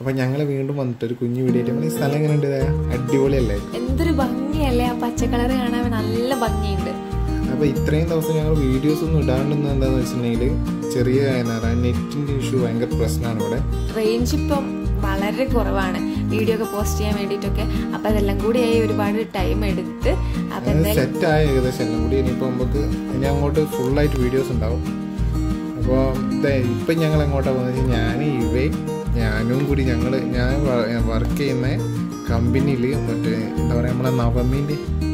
അപ്പൊ ഞങ്ങള് വീണ്ടും വന്നിട്ട് ഒരു കുഞ്ഞു വീഡിയോ. ഈ സ്ഥലം എങ്ങനെയുണ്ട്? അടിപൊളിയല്ലേ? എന്തൊരു ഭംഗിയല്ലേ, ആ പച്ച കളർ കാണാൻ നല്ല ഭംഗിയുണ്ട്. അപ്പൊ ഇത്രയും ദിവസം ഞങ്ങൾ വീഡിയോസ് ഒന്നും ഇടാണ്ടെന്ന് എന്താന്ന് വെച്ചിട്ടുണ്ടെങ്കിൽ ചെറിയ നെറ്റിന്റെ ഇഷ്യൂ ഭയങ്കര പ്രശ്നമാണ്. ഇവിടെ റേഞ്ച് ഇപ്പം വളരെ കുറവാണ് വീഡിയോ ഒക്കെ പോസ്റ്റ് ചെയ്യാൻ വേണ്ടിട്ടൊക്കെ. അപ്പൊ അതെല്ലാം കൂടിയായി ഒരുപാട് ടൈം എടുത്ത് സെറ്റ് ആയ ഏകദേശം എല്ലാം കൂടി. ഇനിയിപ്പോ നമുക്ക് ഇനി അങ്ങോട്ട് ഫുള്ളായിട്ട് വീഡിയോസ് ഉണ്ടാവും. അപ്പോൾ ഇപ്പം ഞങ്ങൾ എങ്ങോട്ടാണ് പോകുന്നത്? ഞാനും കൂടി ഞാൻ വർക്ക് ചെയ്യുന്ന കമ്പനിയിൽ മറ്റേ എന്താ പറയാ നമ്മളെ നവമീന്റെ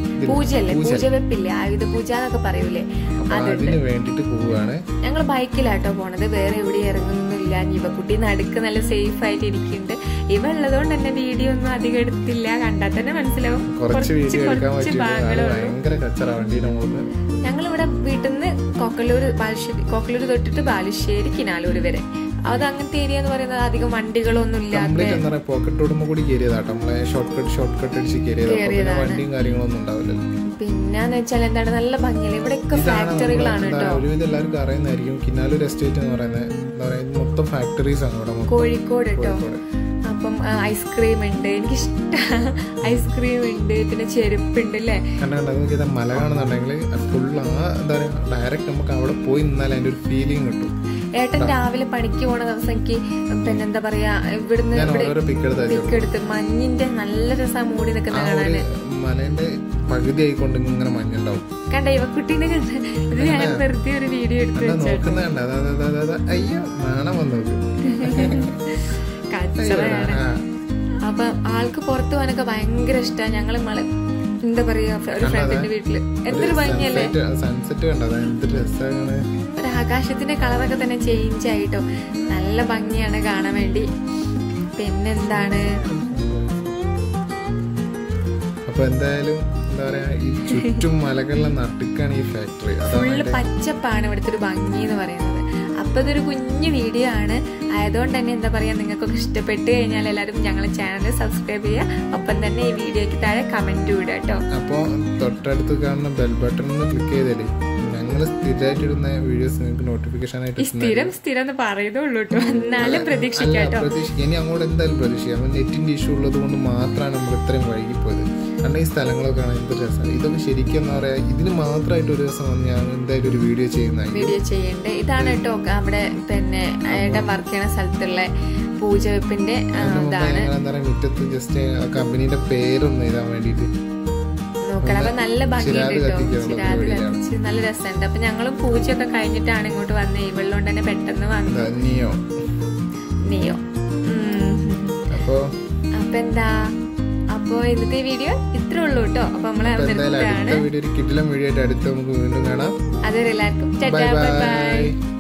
അതിന് വേണ്ടിട്ട് പോവുകയാണ്. ഞങ്ങൾ ബൈക്കിലാട്ടോ പോണത്, വേറെ എവിടെ ഇറങ്ങുന്നില്ല. ഇവക്കുട്ടി നടുക്ക് നല്ല സേഫ് ആയിട്ട് ഇരിക്കുന്നുണ്ട്. ഇവ ഉള്ളതുകൊണ്ട് തന്നെ വീഡിയോ ഒന്നും അധികം എടുത്തില്ല, കണ്ടാൽ തന്നെ മനസ്സിലാവും. കുറച്ച് വീഡിയോ എടുക്കാൻ ഭയങ്കര കച്ചറ വണ്ടിയുടെ മുകളിൽ. ഞങ്ങളിവിടെ വീട്ടിൽ നിന്ന് കൊക്കലൂർ തൊട്ടിട്ട് ബാലുശ്ശേരി കിനാലൂർ വരെ. അത് അങ്ങനത്തെ ഏരിയ എന്ന് പറയുന്നത് അധികം വണ്ടികളൊന്നും ഇല്ലാത്ത പോക്കറ്റ് റോഡ് കൂടി കയറിയതാട്ടോ. നമ്മളെ ഷോർട്ട് കട്ട് അടിച്ച് കയറിയതാണ്. വണ്ടിയും കാര്യങ്ങളൊന്നും ഉണ്ടാവില്ലല്ലോ. പിന്നെന്ന് വെച്ചാൽ എന്താണ് നല്ല ഭംഗിയല്ലേ, ഇവിടെയൊക്കെ ഫാക്ടറികളാണ് കേട്ടോ. ഒരുവിധം എല്ലാവർക്കും അറിയുന്നതായിരിക്കും കിനാലൂർ എസ്റ്റേറ്റ് എന്ന് പറയുന്നത്. എന്താ പറയുക, മൊത്തം ഫാക്ടറീസ് ആണ് ഇവിടെ, കോഴിക്കോട് കേട്ടോ. അപ്പം ഐസ്ക്രീം ഉണ്ട്, എനിക്കിഷ്ടം ഐസ്ക്രീം ഉണ്ട്, പിന്നെ ചെരുപ്പുണ്ട് അല്ലേ. കണ്ടോ മല കാണുന്നുണ്ടെങ്കിൽ ഫുൾ എന്താ പറയുക, ഡയറക്റ്റ് നമുക്ക് അവിടെ പോയി നിന്നാൽ അതിന്റെ ഒരു ഫീലിംഗ് കിട്ടും. ഏട്ടൻ രാവിലെ പണിക്ക് പോണ ദിവസം എനിക്ക് പിന്നെ എന്താ പറയാ ഇവിടുന്ന് പിക്കെടുത്ത് മഞ്ഞിന്റെ നല്ല രസം മൂടി നിൽക്കുന്ന കാണാന്. മലേന്റെ പകുതി ആയിക്കൊണ്ട് ഇങ്ങനെ മഞ്ഞുണ്ടാവും. കണ്ട ഇവക്കുട്ടീനെ കണ്ട ഇത് ഞാൻ വെറുതെ ഒരു വീഡിയോ എടുത്ത് അയ്യോ നാണം വന്നത് കച്ചറയാണ്. അപ്പൊ ആൾക്ക് പുറത്തു പോകാനൊക്കെ ഭയങ്കര ഇഷ്ടമാണ്. ഞങ്ങള് എന്താ പറയാ ഒരു ഫ്രണ്ടിന്റെ വീട്ടില് എന്തൊരു ഭംഗിയല്ലേ, സൺസെറ്റ് കണ്ടത് എന്ത് രസമാണ്. ഒരു ആകാശത്തിന്റെ കളറൊക്കെ തന്നെ ചേഞ്ച് ആയിട്ടോ, നല്ല ഭംഗിയാണ് കാണാൻ വേണ്ടി. പിന്നെന്താണ്, അപ്പൊ എന്തായാലും എന്താ പറയാ ഈ ചുറ്റും മലകളിലെ നടുക്കാണ് ഈ ഫാക്ടറി. ഫുള്ള് പച്ചപ്പാണ് ഇവിടുത്തെ ഒരു ഭംഗി എന്ന് പറയുന്നത്. അപ്പൊ ഇതൊരു കുഞ്ഞു വീഡിയോ ആണ് ആയതുകൊണ്ട് തന്നെ എന്താ പറയാ, നിങ്ങൾക്കൊക്കെ ഇഷ്ടപ്പെട്ട് കഴിഞ്ഞാൽ എല്ലാവരും ഞങ്ങളെ ചാനൽ സബ്സ്ക്രൈബ് ചെയ്യുക. ഒപ്പം തന്നെ ഈ വീഡിയോക്ക് താഴെ കമന്റ് ഇടുക കേട്ടോ. അപ്പൊ തൊട്ടടുത്ത് കാണുന്ന ബെൽ ബട്ടൺ ഒന്ന് ക്ലിക്ക് ചെയ്തേ ഞങ്ങൾ സ്ഥിരമായിട്ടിടുന്ന വീഡിയോസ് നിങ്ങൾക്ക് നോട്ടിഫിക്കേഷൻ ആയിട്ട് സ്ഥിരം എന്ന് പറയുന്നുള്ളൂ കേട്ടോ. എന്നാലും പ്രതീക്ഷിക്കാം. ഇനി അങ്ങോട്ട് എന്തായാലും പ്രതീക്ഷിക്കാം. നെറ്റിന്റെ ഇഷ്യൂ ഉള്ളത് കൊണ്ട് മാത്രമാണ് നമ്മൾ ഇത്രയും വൈകിപ്പോയത്. കാരണം ഈ സ്ഥലങ്ങളൊക്കെ ആണ് എന്ത് രസമാണ്. ഇതൊക്കെ ശരിക്കും എന്താ പറയാ, ഇതിന് മാത്രമായിട്ട് ഒരു ദിവസം വന്ന് ഞാൻ എന്തായാലും ഒരു വീഡിയോ ചെയ്യണ്ടേ. ഇതാണ് കേട്ടോ അവിടെ പിന്നെ വർക്ക് ചെയ്യുന്ന സ്ഥലത്തുള്ള പൂജവെപ്പിന്റെ ഇതാണ്. എന്താ പറയാ, മുറ്റത്ത് ജസ്റ്റ് കമ്പനിയുടെ പേരൊന്നും എഴുതാൻ വേണ്ടിട്ട് നോക്കണം. അപ്പൊ നല്ല ഭംഗിയുണ്ട് കേട്ടോ, ചിരാത് കത്തിച്ച് നല്ല രസമുണ്ട്. അപ്പൊ ഞങ്ങളും പൂജയൊക്കെ കഴിഞ്ഞിട്ടാണ് ഇങ്ങോട്ട് വന്നത്. ഇവളുകൊണ്ട് തന്നെ പെട്ടെന്ന് വന്നു. നിയോ അപ്പൊ എന്താ, അപ്പൊ ഇന്നത്തെ വീഡിയോ ഇത്രേ ഉള്ളൂ കേട്ടോ. അപ്പൊ നമ്മളെ വീഡിയോ അടുത്ത വീഡിയോ വീണ്ടും കാണാം. അതെ, എല്ലാവർക്കും ബൈ.